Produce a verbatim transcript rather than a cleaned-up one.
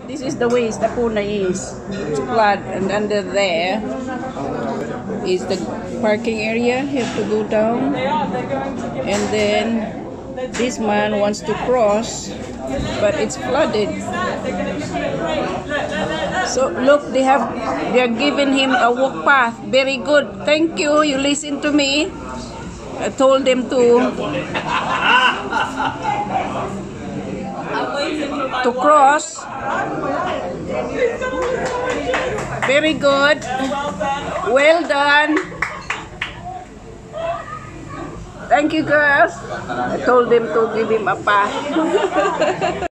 This is the way Estepona is. It's flood, and under there is the parking area. You have to go down, and then this man wants to cross, but it's flooded. So look, they have they are giving him a walk path. Very good. Thank you. You listen to me. I told them to to cross. Very good. Well done. Thank you, girls. I told them to give him a pass.